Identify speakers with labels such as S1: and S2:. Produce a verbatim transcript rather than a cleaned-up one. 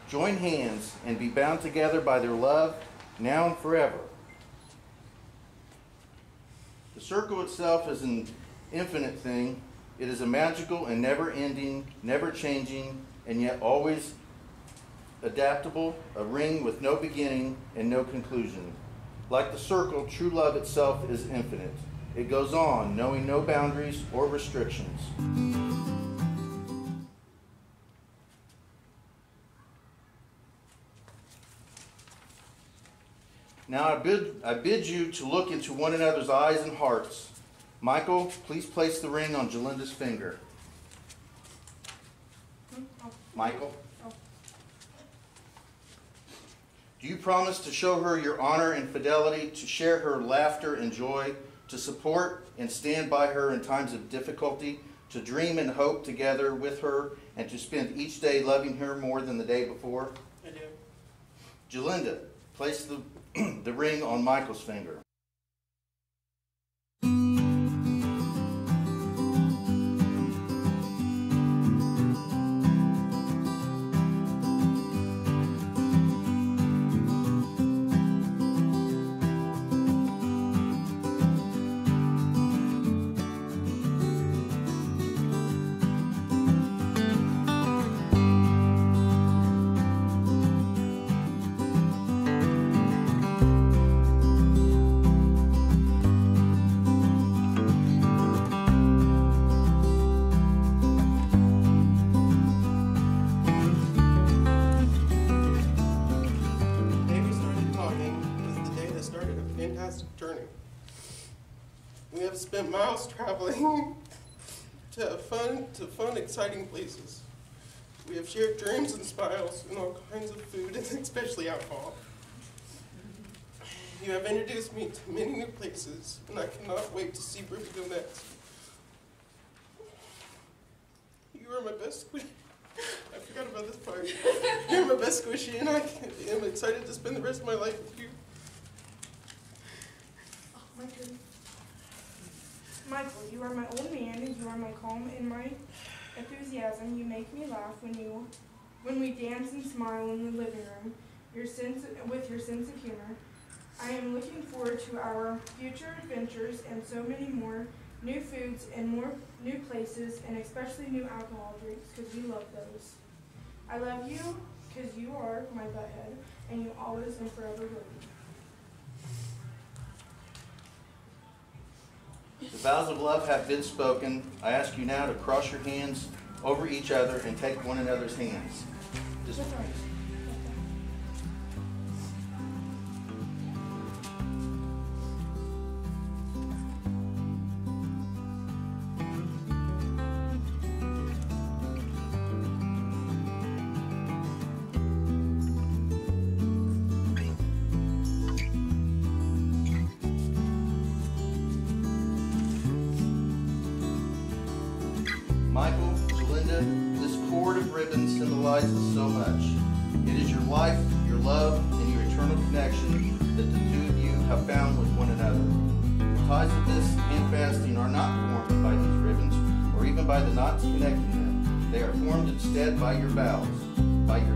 S1: join hands, and be bound together by their love now and forever. The circle itself is an infinite thing. It is a magical and never-ending, never-changing, and yet always adaptable, a ring with no beginning and no conclusion. Like the circle, true love itself is infinite. It goes on, knowing no boundaries or restrictions. Now I bid, I bid you to look into one another's eyes and hearts. Michael, please place the ring on Jalinda's finger. Michael? Do you promise to show her your honor and fidelity, to share her laughter and joy, to support and stand by her in times of difficulty, to dream and hope together with her, and to spend each day loving her more than the day before?
S2: I do.
S1: Jalinda, place the, the ring on Michael's finger.
S2: We have spent miles traveling to fun, to fun, exciting places. We have shared dreams and smiles and all kinds of food, and especially alcohol. You have introduced me to many new places, and I cannot wait to see where we go next. You are my best squishy. I forgot about this part. You're my best squishy, and I am excited to spend the rest of my life with you.
S3: Oh, my goodness. Michael, you are my old man, and you are my calm and my enthusiasm. You make me laugh when you, when we dance and smile in the living room. Your sense, with your sense of humor. I am looking forward to our future adventures and so many more new foods and more new places, and especially new alcohol drinks, because we love those. I love you because you are my butthead, and you always and forever will be.
S1: The vows of love have been spoken. I ask you now to cross your hands over each other and take one another's hands. Just Michael, Jalinda, this cord of ribbon symbolizes so much. It is your life, your love, and your eternal connection that the two of you have found with one another. The ties of this handfasting are not formed by these ribbons, or even by the knots connecting them. They are formed instead by your vows, by your